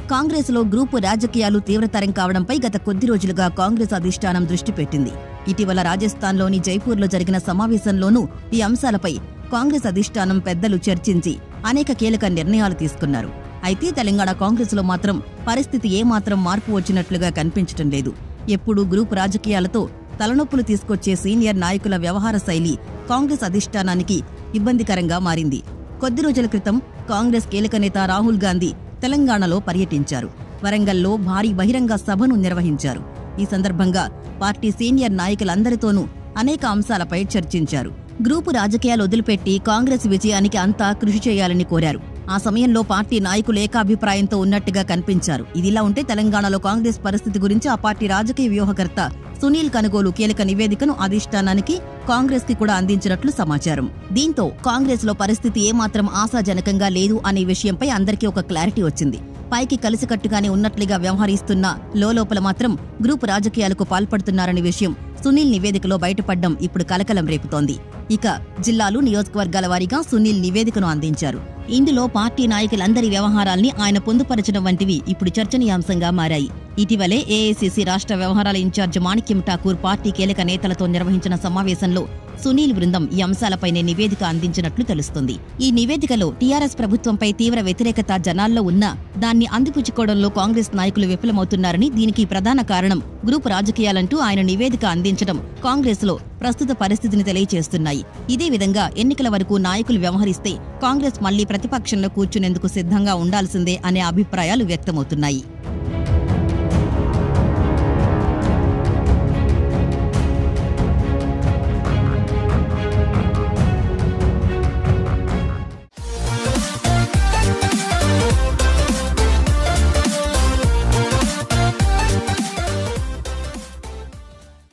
కాంగ్రెస్లో గ్రూపు రాజకీయాలు తీవ్రతరం కావడంపై గత కొద్ది రోజులుగా కాంగ్రెస్ అధిష్టానం దృష్టి పెట్టింది. ఇటీవల రాజస్థాన్లోని జైపూర్లో జరిగిన సమావేశంలోనూ ఈ అంశాలపై కాంగ్రెస్ అధిష్టానం పెద్దలు చర్చించి అనేక కీలక నిర్ణయాలు తీసుకున్నారు. అయితే తెలంగాణ కాంగ్రెస్లో మాత్రం పరిస్థితి ఏమాత్రం మార్పు వచ్చినట్లుగా కనిపించటం లేదు. ఎప్పుడూ గ్రూపు రాజకీయాలతో తలనొప్పులు తీసుకొచ్చే సీనియర్ నాయకుల వ్యవహార శైలి కాంగ్రెస్ అధిష్టానానికి ఇబ్బందికరంగా మారింది. కొద్ది రోజుల క్రితం కాంగ్రెస్ కీలక నేత రాహుల్ గాంధీ తెలంగాణలో పర్యటించారు. వరంగల్లో భారీ బహిరంగ సభను నిర్వహించారు. ఈ సందర్భంగా పార్టీ సీనియర్ నాయకులందరితోనూ అనేక అంశాలపై చర్చించారు. గ్రూపు రాజకీయాలు వదిలిపెట్టి కాంగ్రెస్ విజయానికి అంతా కృషి చేయాలని కోరారు. ఆ సమయంలో పార్టీ నాయకులు ఏకాభిప్రాయంతో ఉన్నట్టుగా కనిపించారు. ఇదిలా ఉంటే తెలంగాణలో కాంగ్రెస్ పరిస్థితి గురించి ఆ పార్టీ రాజకీయ వ్యూహకర్త సునీల్ కనుగోలు కీలక నివేదికను అధిష్టానానికి, కాంగ్రెస్ కి కూడా అందించినట్లు సమాచారం. దీంతో కాంగ్రెస్ లో పరిస్థితి ఏమాత్రం ఆశాజనకంగా లేదు అనే విషయంపై అందరికీ ఒక క్లారిటీ వచ్చింది. పైకి కలిసికట్టుగానే ఉన్నట్లుగా వ్యవహరిస్తున్నా లోలోపల మాత్రం గ్రూపు రాజకీయాలకు పాల్పడుతున్నారనే విషయం సునీల్ నివేదికలో బయటపడ్డం ఇప్పుడు కలకలం రేపుతోంది. ఇక జిల్లాలు, నియోజకవర్గాల వారీగా సునీల్ నివేదికను అందించారు. ఇందులో పార్టీ నాయకులందరి వ్యవహారాల్ని ఆయన పొందుపరచడం వంటివి ఇప్పుడు చర్చనీయాంశంగా మారాయి. ఇటీవలే ఏఐసీసీ రాష్ట్ర వ్యవహారాల ఇన్ఛార్జ్ మాణిక్యం ఠాకూర్ పార్టీ కీలక నేతలతో నిర్వహించిన సమావేశంలో సునీల్ బృందం ఈ అంశాలపైనే నివేదిక అందించినట్లు తెలుస్తుంది. ఈ నివేదికలో టీఆర్ఎస్ ప్రభుత్వంపై తీవ్ర వ్యతిరేకత జనాల్లో ఉన్నా దాన్ని అందిపుచ్చుకోవడంలో కాంగ్రెస్ నాయకులు విఫలమవుతున్నారని, దీనికి ప్రధాన కారణం గ్రూపు రాజకీయాలంటూ ఆయన నివేదిక అందించడం కాంగ్రెస్ లో ప్రస్తుత పరిస్థితిని తెలియజేస్తున్నాయి. ఇదే విధంగా ఎన్నికల వరకు నాయకులు వ్యవహరిస్తే కాంగ్రెస్ మళ్లీ ప్రతిపక్షంలో కూర్చునేందుకు సిద్ధంగా ఉండాల్సిందే అనే అభిప్రాయాలు వ్యక్తమవుతున్నాయి.